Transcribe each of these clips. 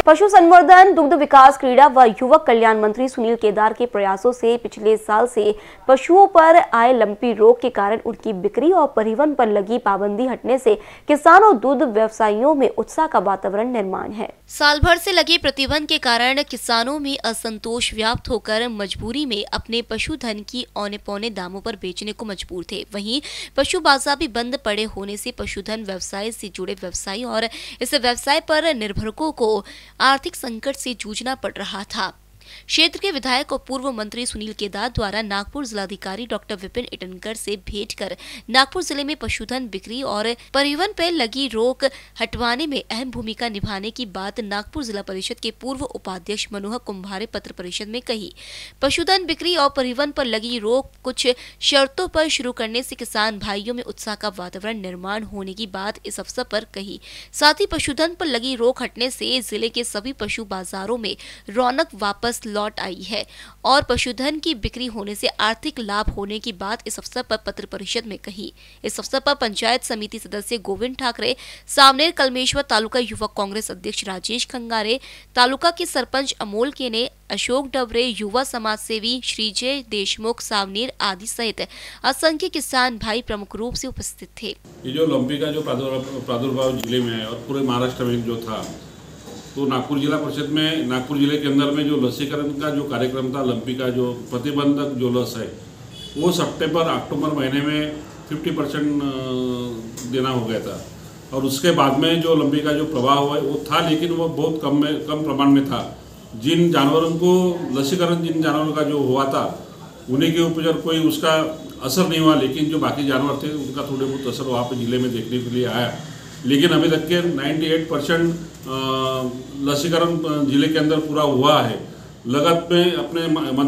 पशु संवर्धन, दुग्ध विकास, क्रीड़ा व युवक कल्याण मंत्री सुनील केदार के प्रयासों से पिछले साल से पशुओं पर आए लंपी रोग के कारण उनकी बिक्री और परिवहन पर लगी पाबंदी हटने से किसानों और दूध व्यवसायियों में उत्साह का वातावरण निर्माण है। साल भर से लगे प्रतिबंध के कारण किसानों में असंतोष व्याप्त होकर मजबूरी में अपने पशुधन की औने पौने दामों पर बेचने को मजबूर थे। वहीं पशु बाजार भी बंद पड़े होने से पशुधन व्यवसाय से जुड़े व्यवसायी और इस व्यवसाय पर निर्भरकों को आर्थिक संकट से जूझना पड़ रहा था। क्षेत्र के विधायक और पूर्व मंत्री सुनील केदार द्वारा नागपुर जिलाधिकारी डॉक्टर विपिन इटनकर से भेंट कर नागपुर जिले में पशुधन बिक्री और परिवहन पर लगी रोक हटवाने में अहम भूमिका निभाने की बात नागपुर जिला परिषद के पूर्व उपाध्यक्ष मनोहर कुंभारे पत्र परिषद में कही। पशुधन बिक्री और परिवहन पर लगी रोक कुछ शर्तों पर शुरू करने से किसान भाइयों में उत्साह का वातावरण निर्माण होने की बात इस अवसर पर कही। साथ ही पशुधन पर लगी रोक हटने से जिले के सभी पशु बाजारों में रौनक वापस लौट आई है और पशुधन की बिक्री होने से आर्थिक लाभ होने की बात इस अवसर पर पत्र परिषद में कही। इस अवसर पर पंचायत समिति सदस्य गोविंद ठाकरे, सामनेर कलमेश्वर तालुका युवक कांग्रेस अध्यक्ष राजेश खंगारे, तालुका के सरपंच अमोल केने, अशोक डबरे, युवा समाज सेवी श्रीजय देशमुख, सावनेर आदि सहित असंख्य किसान भाई प्रमुख रूप से उपस्थित थे। ये जो लंपी का जो प्रादुर्भाव जिले में है और पूरे महाराष्ट्र में जो था, तो नागपुर जिला परिषद में नागपुर जिले के अंदर में जो लसीकरण का जो कार्यक्रम था, लंपी का जो प्रतिबंधक जो लस है वो सितंबर अक्टूबर महीने में 50% देना हो गया था और उसके बाद में जो लंपी का जो प्रभाव है वो था, लेकिन वो बहुत कम प्रमाण में था। जिन जानवरों को लसीकरण जिन जानवरों का जो हुआ था उन्हीं के ऊपर कोई उसका असर नहीं हुआ, लेकिन जो बाकी जानवर थे उनका थोड़े बहुत असर वहाँ पे जिले में देखने के लिए आया। लेकिन अभी तक के 98% लसीकरण जिले के अंदर पूरा हुआ है। लगत में अपने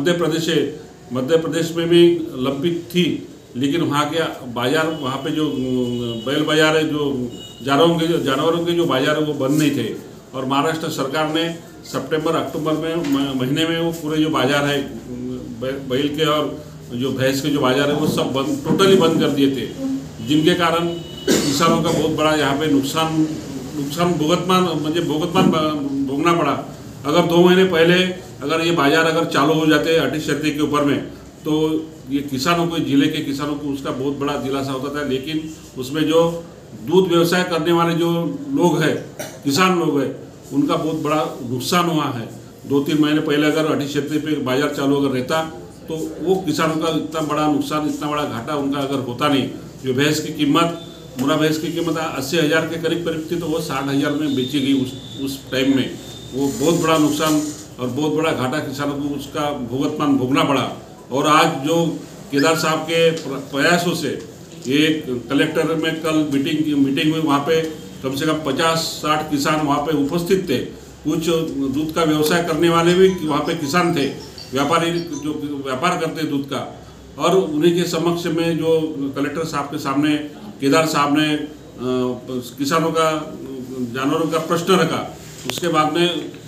मध्य प्रदेश में भी लंपी थी, लेकिन वहाँ के बाजार, वहाँ पे जो बैल बाजार है, जो जानवरों के जो बाजार है वो बंद नहीं थे और महाराष्ट्र सरकार ने सितंबर अक्टूबर में महीने में वो पूरे जो बाजार है बैल के और जो भैंस के जो बाजार है वो सब टोटली बंद कर दिए थे, जिनके कारण किसानों का बहुत बड़ा यहाँ पे नुकसान भुगतान भोगना पड़ा। अगर 2 महीने पहले अगर ये बाजार अगर चालू हो जाते अटी शर्ती के ऊपर में, तो ये किसानों को, जिले के किसानों को उसका बहुत बड़ा दिलासा होता था। लेकिन उसमें जो दूध व्यवसाय करने वाले जो लोग हैं, किसान लोग हैं, उनका बहुत बड़ा नुकसान हुआ है। 2-3 महीने पहले अगर अटी शर्ती पे बाजार चालू अगर रहता तो वो किसानों का इतना बड़ा नुकसान, इतना बड़ा घाटा उनका अगर होता नहीं। जो भैंस की कीमत, मुरा भैंस की कीमत 80,000 के करीब थी, तो वो 60,000 में बेची गई उस टाइम में। वो बहुत बड़ा नुकसान और बहुत बड़ा घाटा किसानों को उसका भुगतान भोगना पड़ा। और आज जो केदार साहब के प्रयासों से ये कलेक्टर में कल मीटिंग हुई, वहाँ पे कम से कम 50-60 किसान वहाँ पे उपस्थित थे। कुछ दूध का व्यवसाय करने वाले भी वहाँ पे किसान थे, व्यापारी जो व्यापार करते दूध का, और उन्हीं के समक्ष में जो कलेक्टर साहब के सामने केदार साहब ने किसानों का, जानवरों का प्रश्न रखा। उसके बाद में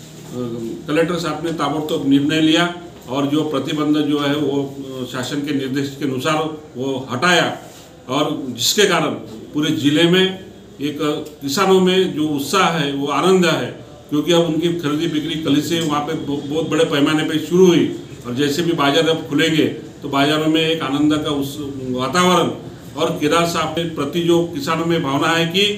कलेक्टर साहब ने ताबड़तोड़ निर्णय लिया और जो प्रतिबंध जो है वो शासन के निर्देश के अनुसार वो हटाया, और जिसके कारण पूरे जिले में एक किसानों में जो उत्साह है, वो आनंद है, क्योंकि अब उनकी खरीदी बिक्री कल से वहाँ पे बहुत बड़े पैमाने पे शुरू हुई। और जैसे भी बाजार अब खुलेंगे तो बाजारों में एक आनंद का उस वातावरण, और केदार साहब के प्रति जो किसानों में भावना है कि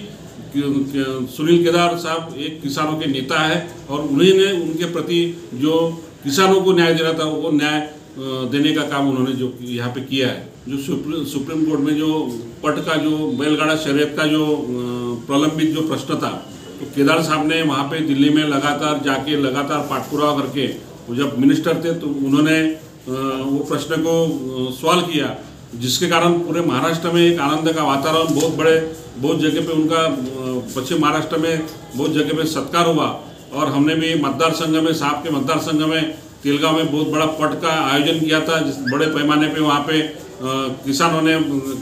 सुनील केदार साहब एक किसानों के नेता है और उन्हीं ने उनके प्रति जो किसानों को न्याय देना था वो न्याय देने का काम उन्होंने जो यहाँ पे किया है। जो सुप्रीम कोर्ट में जो पट का जो बैलगाड़ा शर्यत का जो प्रलंबित जो प्रश्न था, तो केदार साहब ने वहाँ पे दिल्ली में लगातार पाठपुरावा करके, वो जब मिनिस्टर थे तो उन्होंने वो प्रश्न को सवाल किया, जिसके कारण पूरे महाराष्ट्र में एक आनंद का वातावरण, बहुत जगह पे उनका पश्चिम महाराष्ट्र में बहुत जगह पे सत्कार हुआ। और हमने भी मतदार संघ में, साहब के मतदार संघ में तिलगांव में बहुत बड़ा पट का आयोजन किया था, जिस बड़े पैमाने पे वहाँ पे किसानों ने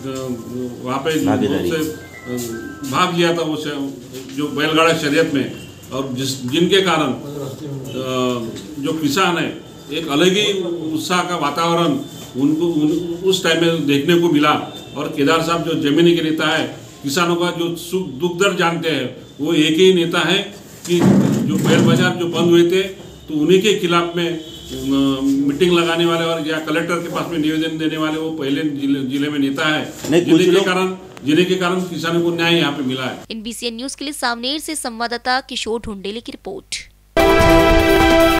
वहाँ पे भाग लिया था वो जो बैलगाड़ा शर्यत में, और जिनके कारण जो किसान है एक अलग ही उत्साह का वातावरण उनको उस टाइम में देखने को मिला। और केदार साहब जो जमीनी के नेता है, किसानों का जो सुख दुख दर्द जानते हैं, वो एक ही नेता है कि जो बैल बाजार जो बंद हुए थे तो उन्हीं के खिलाफ में मीटिंग लगाने वाले और या कलेक्टर के पास में निवेदन देने वाले वो पहले जिले में नेता है, जिले के कारण किसानों को न्याय यहाँ पे मिला है। NBCN न्यूज के लिए सावनेर से संवाददाता किशोर ढुंडेले की रिपोर्ट।